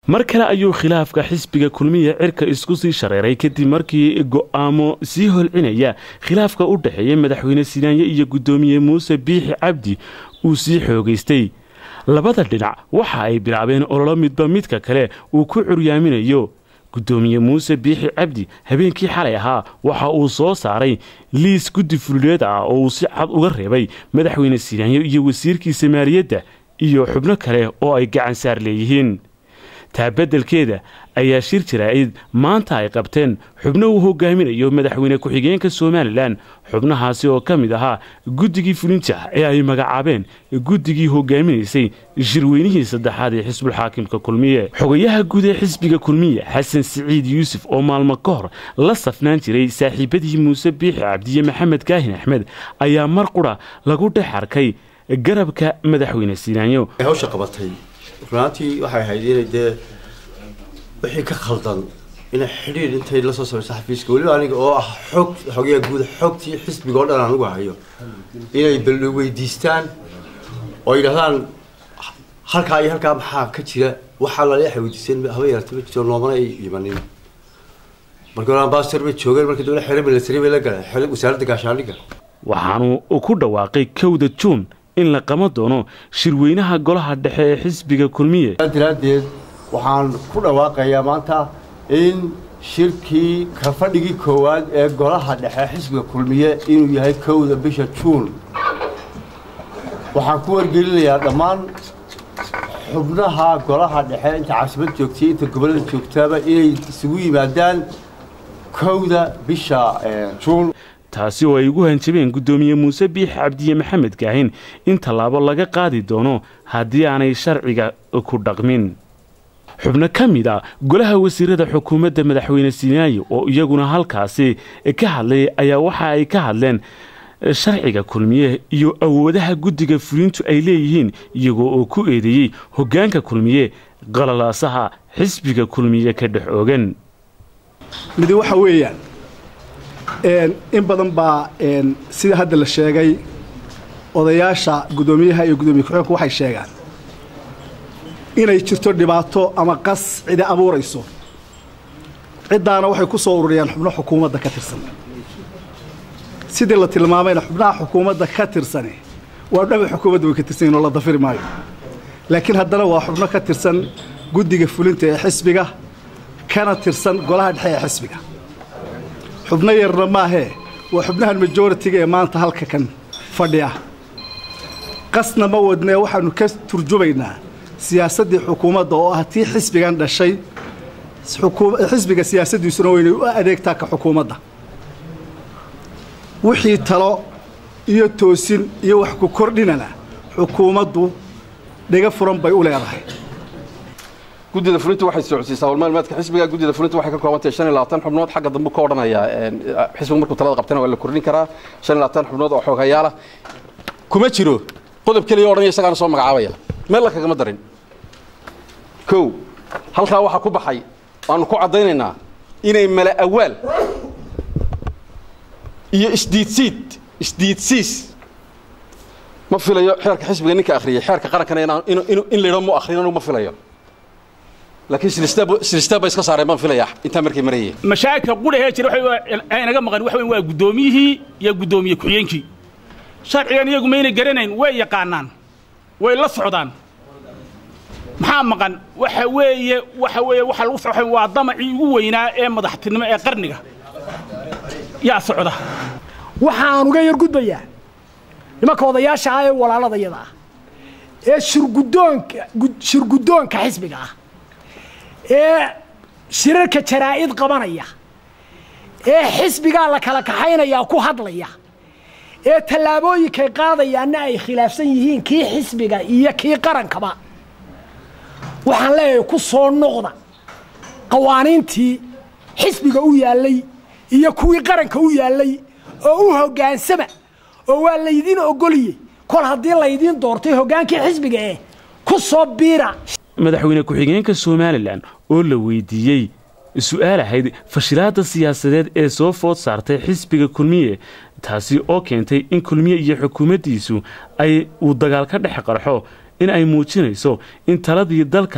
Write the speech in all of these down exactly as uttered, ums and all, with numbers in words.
mar kale ayuu khilaafka xisbiga kulmiye cirka isku sii shareeray kadib markii go'aamo sii holcinaya khilaafka u dhaxeeya madaxweyne Siinaanye iyo gudoomiye Muuse Biixi Cabdi uu sii xoogaystay labada dhinac waxa ay bilaabeen ololo midba midka kale uu ku curyaaminayo gudoomiye Muuse Biixi Cabdi habeenkii xalay ahaa waxa uu soo saaray liis guddi fulineed ah oo uu si cad uga reebay madaxweyne Siinaanye iyo wasiirkiisa maaliyadda iyo xubno kale oo ay gacan saar leeyihiin taabadelkeeda ayaa shir jiraa'id maanta ay qabteen xubno uu hogaaminayo madaxweyne ku-xigeenka Soomaaliland xubnahaasi oo ka mid ahaa guddigii fulinta ee ay magacaabeen guddigii hogaaminaysay shirweynihii saddexaad ee xisbul xaakimka kulmiye xogayaha guud ee xisbiga kulmiye Xasan Siciid Yuusuf oo maalmo ka hor la safnaan jiray saaxiibadii Muuse Biixi Cabdi iyo Maxamed Kaahin Axmed ayaa mar qura lagu dhex arkay garabka madaxweyne Siinaanye hawsha qabatay runtii waxay ahayd inay dee wixii ka khaldan inay xiriir intay la soo sameeyay xafiiska waliba aniga oo ah xog xogayaha guud xogtii xisbiga oo dhan aan ugu hayo inay bal weydiistaan oo yiraahdaan halka ay halka maxaa ka jira waxa la leeyahay weydiiseen haba yartay jirto noomana ay yimaaneen marka aan baastar bay joogeen markii dawladda xiriir military bay la galeen xilib wasaaradda gaashaandhigga waxaanu ku dhawaaqay kowda Juun in la qama doono shirweynaha golaha dhexe ee xisbiga kulmiye daradeed waxaan ku dhawaaqayaa maanta in shirkii ka fadhigii koowaad ee golaha dhexe xisbiga kulmiye inuu yahay kowda bisha Juun waxaan ku wargelinayaa dhammaan xubnaha golaha dhexe inta caasimad joogtay inta gobolada joogtaba inay isugu yimaadaan kowda bisha Juun taasi oo ay ugu hanjabeen gudoomiye Muuse Biixi Cabdi iyo Maxamed Kaahin in talaabo laga qaadi doono haddii aanay sharciga ku dhaqmin xubno ka mid ah golaha wasiirada xukuumadda madaxweyne Siinaanye oo iyaguna halkaasi ka hadlay ayaa waxa ay ka hadleen sharciga kulmiye iyo awoodaha guddiga fulintu ay leeyihiin iyagoo oo ku eedeeyay hoggaanka kulmiye qalalaasaha xisbiga kulmiye ka dhex oogan mid waxa weeyaan in badan baa sida hadda la sheegay odayaasha gudoomiyaha iyo gudoomiye ku-xigeenku waxay sheegaan inay jirto dhibaato ama qas cid abuurayso cidaana waxay ku soo ururiyaan xubno xukuumadda ka tirsan sidii la tilmaamayna xubnaha xukuumadda ka tirsan waa dhab xukuumadda way ka tirsan oo la dafiri maayo laakiin haddana waa xubno ka tirsan guddiga fulinta ee xisbiga kana tirsan golaha dhexe ee xisbiga xubno yarna maahe waa xubnahan majority-ga ee maanta halka kan fadhiya qasna ma wadnee waxaanu ka turjumaynaa siyaasaddii xukuumadda oo ah tii xisbigan dhashay xisbiga siyaasaddiisuna weynay u adeegtaa ka xukuumadda wixii talo iyo toosin iyo wax ku kordhinana xukuumaddu dhiga furan bay u leedahay guddiga fulinta waxay socodsiisaa walmaalmaadka xisbiga guddiga fulinta waxay ka kooban tahay shan iyo labaatan xubnood xagga dambe ka odhanaya xisbiga markuu talada qabtana waa la kordhin karaa shan iyo labaatan xubnood oo xoghayaala kuma jiro qodob kaliya odhanaya isagaana soo magacaabaya meel la kagama darin kow halkaa waxaa ku baxay waanu ku caddaynaynaa inay mala awaal iyo isdiidsiid isdiidsiis ma filayo xeerka xisbiga ninka akhriyay xeerka qarankana in la yidho mu akhrin anu ma filayo laakiin silistaba iska saareen baan filayaa intaa markay marayeen mashaakilka qudhahee jira waxay naga maqan waxa weyn waa gudoomiyihii iyo gudoomiye ku-xigeenkii sharcigan iyagu mayna garanayn way yaqaanaan way la socdaan maxaa maqan waxa weeye waxa weeye waxa lagu socday waa damacii ugu weynaa ee madaxtinimo ee qarniga yaa socda waxaan uga yar gudbayaa nimanka odayaasha ah ee walaaladayada ah ee shirgudoonka shirgudoonka xisbiga ah ee shirarka jaraa'id qabanaya ee xisbiga la kala kaxaynaya ku hadlaya ee tallaabooyinka qaadayaana ay khilaafsan yihiin kii xisbiga iyo kii qarankaba waxaan leeyahay ku soo noqda qawaaniintii xisbiga u yaalay iyo kuwii qaranka u yaalay oo u hoggaansama oo waa laydin ogoliyay kol haddii laydin doortay hoggaankii xisbiga ee ku soo biira madaxweyne ku-xigeenka Soomaaliland oo la weydiiyay su'aal ahayd fashilaada siyaasadeed ee soo food saartay xisbiga kulmiye taasi oo keentay in kulmiye iyo xukuumaddiisu ay uu dagaal ka dhex qarxo in ay muujinayso in taladii dalka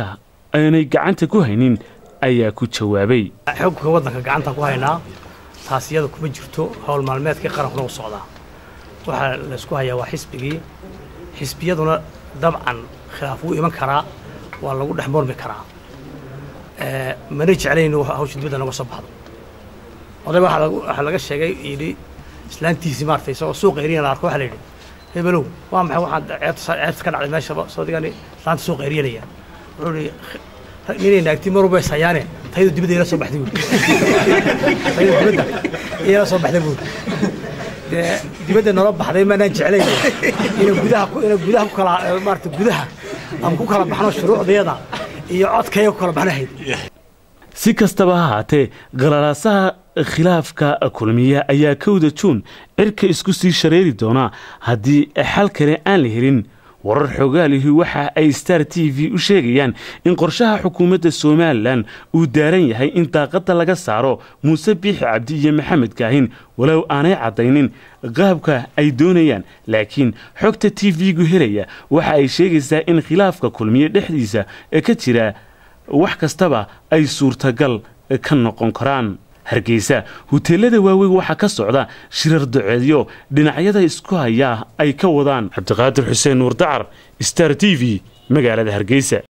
aanay gacanta ku haynin ayaa ku jawaabay xogka waddanka gacanta ku haynaa taasiyada kuma jirto hawl maalmeedka qarankuna u socdaa waxaa la isku hayaa waa xisbigii xisbiyaduna dabcan khilaaf wuu iman karaa waa lagu dhex mormi karaa mana jeclayno hawsha dibadda naga soo baxdo oday waxaa laga sheegay yidhi islaantiisii maartay isagoo suuqa eriyana arko waxaa la yidhi hebelow waa maxay waxaan ceebta ka dhacday meeshaba soo digani islaanta suuqa eriyanaya wuxuu yidhi ninay naagti mar walba ishayaane tayadu dibadda ila soo baxday buuri tayadu dibadda ila soo baxday buuri dibadda nala baxday maanaan jeclayn ina gudaha ina gudaha ku kala maarta gudaha aan ku kala baxno shuruucdeeda iyo codkayga ku kala baxnahayd si kastaba ha ahaatee qalalaasaha khilaafka kulmiye ayaa kowda juun cirka isku sii shareeri doonaa haddii xal kale aan la helin warar xogaalihi waxa ay Star T V u sheegayaan in qorshaha xukuumadda Soomaaliland uu daaran yahay in daaqada laga saaro Muuse Biixi Cabdi iyo Maxamed Kaahin walow aanay cadaynin qaabka ay doonayaan laakiin xogta T V-gu helaya waxa ay sheegaysaa in khilaafka kulmiye dhexdiisa ee ka jira wax kastaba ay suurtagal ka noqon karaan Hargeysa hoteelada waaweyn waxa ka socda shirar duceedyo dhinacyada isku haya ay ka wadaan Cabdiqaadir Xuseen Nuur Dacar Star T V magaalada Hargeysa